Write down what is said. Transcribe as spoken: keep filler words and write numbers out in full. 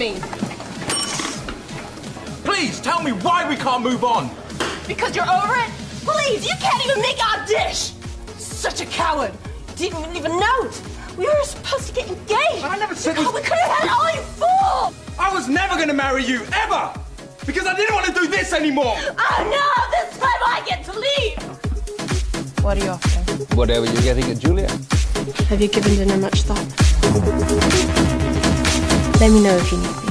me. Please, tell me why we can't move on. Because you're over it? Please, you can't even make our dish. Such a coward. Didn't even know it. We were supposed to get engaged. I never said we, this. we could have had it all, you fool! I was never going to marry you, ever! Because I didn't want to do this anymore! Oh, no! This time I get to leave! What are you offering? Whatever you're getting at Julia. Have you given dinner much thought? Let me know if you need